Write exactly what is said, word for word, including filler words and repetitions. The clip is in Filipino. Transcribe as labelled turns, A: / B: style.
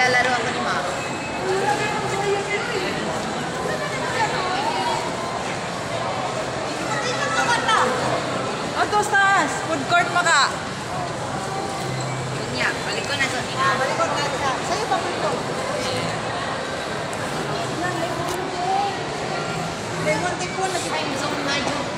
A: maglalaro ako ni Mama.
B: Ato taas, food court maka.
A: Yun niya, balik ko na sa ina.
C: Balik ko na sa. Sa'yo pa ito. Lemon, take one na si
A: Time zone na yun.